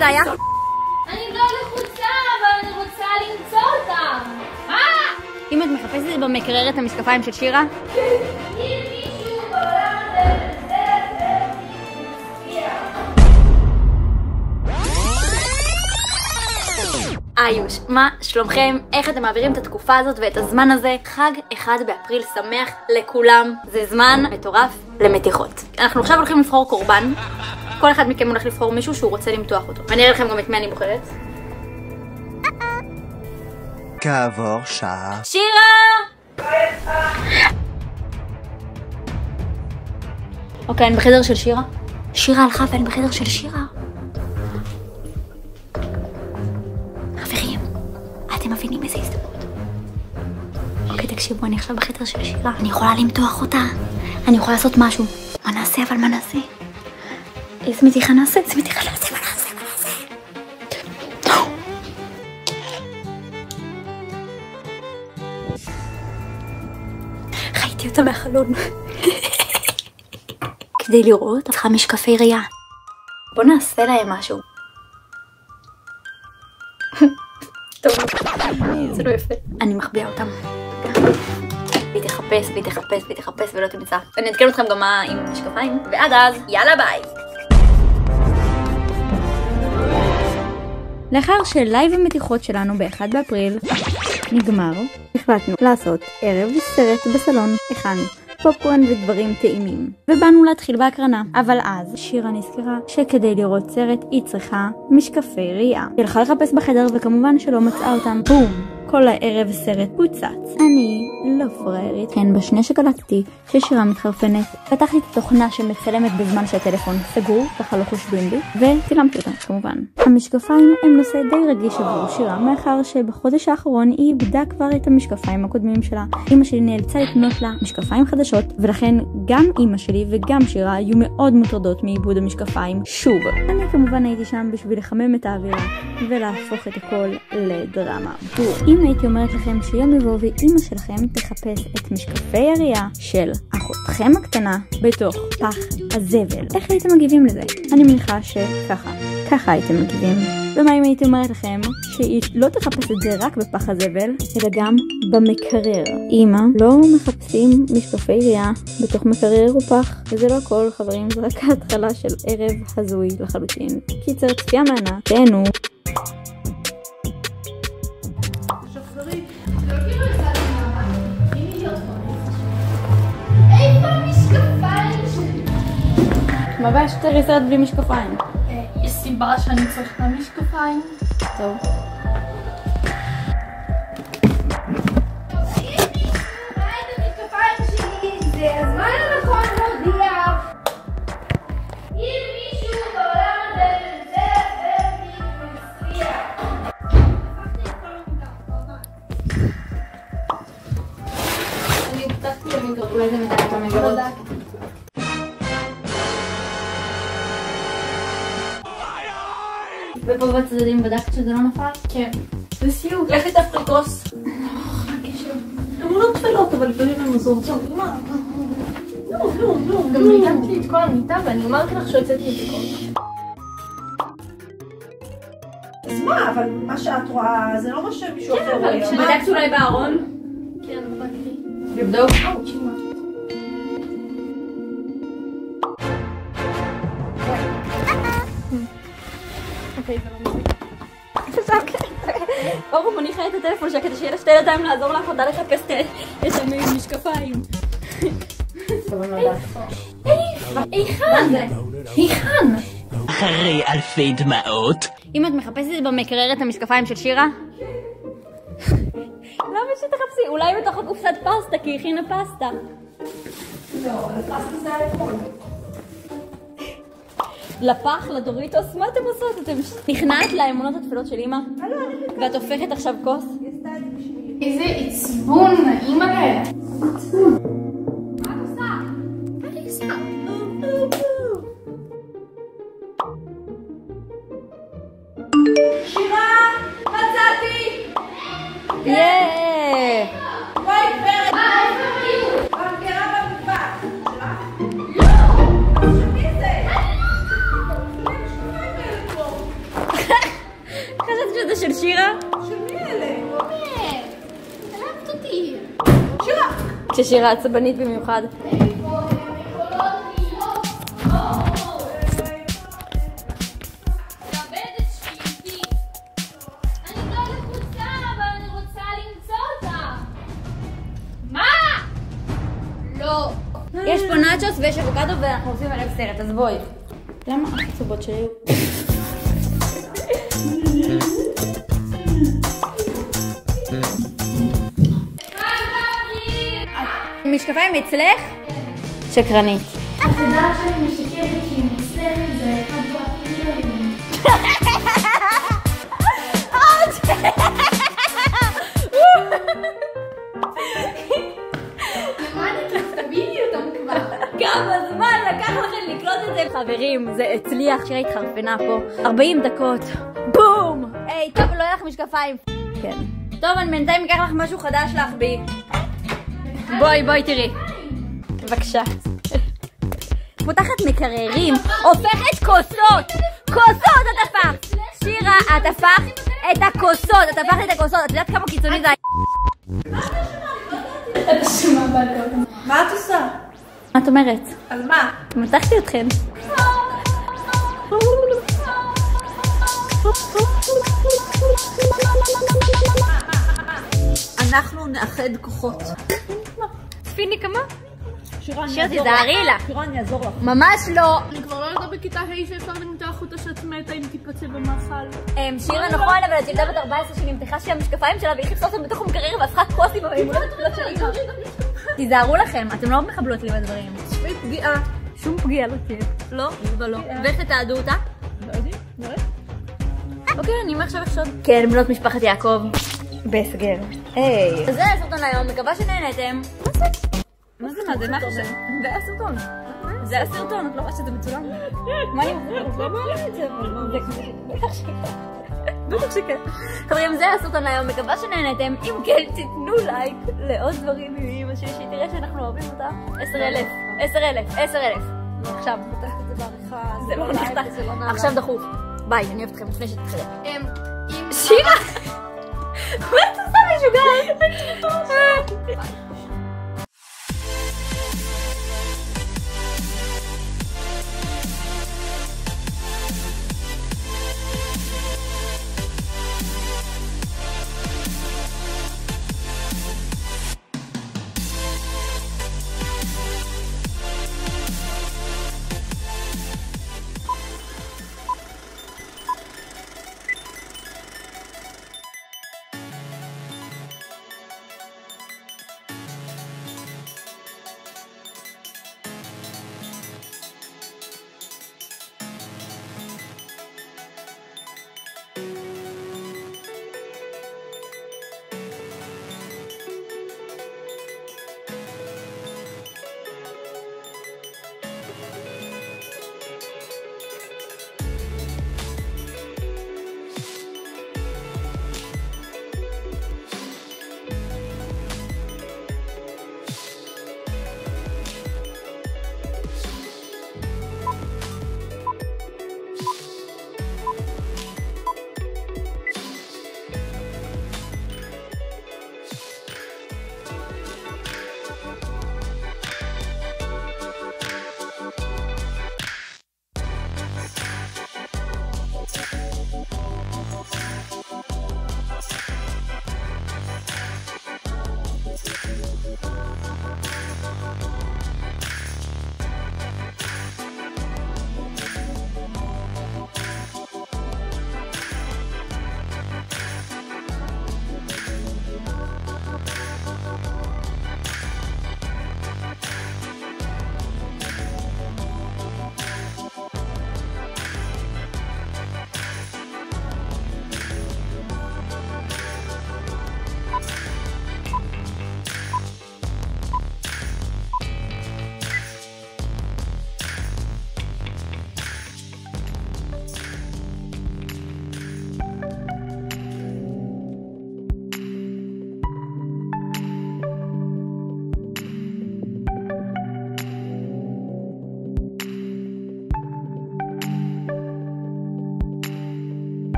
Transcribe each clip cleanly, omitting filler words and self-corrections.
זה היה? אני לא לחוצה, אבל אני רוצה למצוא אותם. אם את מחפשת במקרר את המשקפיים של שירה? אם מישהו בעולם הזה איוש, מה שלומכם? איך אתם מעבירים את התקופה הזאת ואת הזמן הזה? חג 1 באפריל שמח לכולם. זה זמן מטורף למתיחות. אנחנו עכשיו הולכים לבחור קורבן. כל אחד מכם הולך לבחור מישהו שהוא רוצה למתוח אותו. ואני אראה לכם גם את מי אני בוחרת. כעבור שעה. שירה! אוקיי, אני בחדר של שירה. שירה הלכה ואני בחדר של שירה. חברים, אתם מבינים איזה הזדמנות? אוקיי, תקשיבו, אני עכשיו בחדר של שירה. אני יכולה למתוח אותה. אני יכולה לעשות משהו. מה נעשה, אבל מה נעשה? איזה מתיחה נעשה? איזה מתיחה נעשה? מה נעשה? מה נעשה? ראיתי אותה מהחלון. כדי לראות, צריכה משקפי ראייה. בוא נעשה להם משהו. טוב, זה לא יפה. אני מחביאה אותם. והיא תחפש, והיא תחפש, והיא תחפש ולא תמצא. אני אתקן אתכם גם מה עם משקפיים. ועד אז, יאללה ביי! לאחר שלייב המתיחות שלנו ב-1 באפריל נגמר, החלטנו לעשות ערב סרט בסלון. הכנו פופקורן ודברים טעימים, ובאנו להתחיל בהקרנה. אבל אז שירה נזכרה שכדי לראות סרט היא צריכה משקפי ראייה. היא הלכה לחפש בחדר וכמובן שלא מצאה אותם. בום! כל הערב סרט פוצץ. אני לא פריירית. כן, בשנייה שקלטתי ששירה מתחרפנת, פתחתי את התוכנה שמצלמת בזמן שהטלפון סגור, ככה לא חושבים בי, וצילמתי אותה כמובן. המשקפיים הם נושא די רגיש עבור שירה, מאחר שבחודש האחרון היא איבדה כבר את המשקפיים הקודמים שלה. אמא שלי נאלצה לקנות לה משקפיים חדשות, ולכן גם אמא שלי וגם שירה היו מאוד מוטרדות מאיבוד המשקפיים שוב. אני כמובן הייתי שם בשביל לחמם את האווירה ולהפוך את הכל לדרמה. אם הייתי אומרת לכם שיום יבוא ואמא שלכם תחפש את משקפי הראייה של אחותכם הקטנה בתוך פח הזבל, איך הייתם מגיבים לזה? אני מניחה ככה הייתם מגיבים. ומה אם הייתי אומרת לכם שהיא לא תחפש את זה רק בפח הזבל, אלא גם במקרר? אמא, לא מחפשים משקפי ראייה בתוך מקרר או פח. וזה לא הכל, חברים, זה רק ההתחלה של ערב הזוי לחלוטין. קיצר, צפייה מענה, תהנו. מה הבעיה שתראי סרט בלי משקפיים? יש סיבה שאני צריכה משקפיים. טוב. זה הזמן הנכון להודיע. אם מישהו בעולם הזה מצליח. אני פתחתי למיקרופון. אולי זה מתאר את המגרות. ופה בצדדים בדקת שזה לא נפל? כן. זה סיוט. לך את אפריקוס. הן לא תפלות, אבל לפעמים הן עוזרות. מה? לא. גם ניגנת לי את כל המיטה ואני אמרתי לך שיוצאתי מפיקות. אז מה? אבל מה שאת רואה זה לא מה שמישהו אחר רואה. בדקת אולי בארון? כן, בדקתי. לבדוק? שימה. אוקיי, זה לא מספיק. אורו מניחה את הטלפון שלה כדי שיהיה לה שתי ידיים לעזור לאחותה לחפש את המשקפיים. היכן? אחרי אלפי דמעות. אם את מחפשת במקרר את המשקפיים של שירה? למה שתחפשי? אולי בתוך הקופסת פסטה, כי היא הכינה פסטה. לא, הפסטה זה האלכול. לפח, לדוריטוס, מה אתם עושות? אתם נכנעת לאמונות התפילות של אמא? ואת הופכת עכשיו כוס? איזה עצבון, נעים עליה. מה את עושה? מה אני עושה? שירה! מצאתי! יאיי! בואי גברת! איפה במגירה במטבח! שלך? לא! מי זה? כששירה עצבנית במיוחד. יש פה נאצ'וס ויש אבוקדו ואנחנו עושים עליו סרט, אז בואי. למה החצובות שלי? משקפיים אצלך? שקרנית. את יודעת שאני משקרת שהיא מוצלחת, זה אחד והפעילים. כמה זמן לקח לכם לקלוט את זה? חברים, זה הצליח. שירה התחרפנה פה 40 דקות. בום! היי, טוב, לא יהיה לך משקפיים. כן. טוב, אני בינתיים אקח לך משהו חדש להחביא. בואי תראי. בבקשה. פותחת מקררים, הופכת כוסות. כוסות את הפכת. שירה, את הפכת את הכוסות. את הפכת את הכוסות. את יודעת כמה קיצוני זה היה? מה את עושה? מה את אומרת? על מה? מתחתי אתכן. אנחנו נאחד כוחות. צפיני כמה? שירה, שיר תזהרי לה. שירה, אני אעזור לך. ממש לא. אני כבר לא יודעת בכיתה ה' שאפשר למתוח אותה שאת מתה אם תיפצע במאכל. שירה נכון, אבל את ילדה בת 14 שנמתחה שהמשקפיים שלה והיא חיפשה אותם בתוך המקרר והפכה כוס עם המולדת תפילות של אימא. תיזהרו לכם, אתם לא מחבלות לי בדברים. תשמעי פגיעה. שום פגיעה לא תהיה. לא, ולא. ואיך תתעדו אותה? לא יודעים, נראה. אוקיי, אני מעכשיו אחשוד. כן, בנות משפחת יעקב. בהסגר. היי. זה הסרטון להיום, מקווה שנהנתם. מה זה? מה זה? מה חושב? זה היה סרטון. זה היה סרטון, את לא רואה שזה מצולם? מה אני אומרת? לא מעלה את זה, אבל מה? בטח שכן. בטח שכן. חברים, זה היה סרטון להיום, מקווה שנהנתם. אם כן, תתנו לייק לעוד דברים מאמא שלי, שהיא תראה שאנחנו אוהבים אותה. 10,000. 10,000. 10,000. עכשיו. פותחת את זה בעריכה. זה לא נחתך. עכשיו דחוף. ביי, אני אוהבת אתכם לפני שתתחילה. אם... שירה! מה את עושה משוגעת?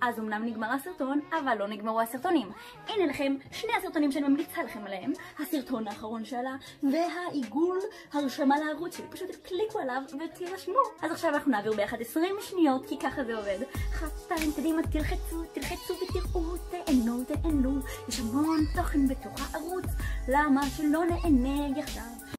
אז אמנם נגמר הסרטון, אבל לא נגמרו הסרטונים. הנה לכם שני הסרטונים שאני ממליצה לכם עליהם. הסרטון האחרון שעלה, והעיגול הרשמה לערוץ שלי. פשוט תקליקו עליו ותירשמו. אז עכשיו אנחנו נעביר ביחד 20 שניות, כי ככה זה עובד. 1, 2, קדימה, תלחצו ותראו, תהנו. יש המון תוכן בתוך הערוץ. למה שלא נהנה יחדיו?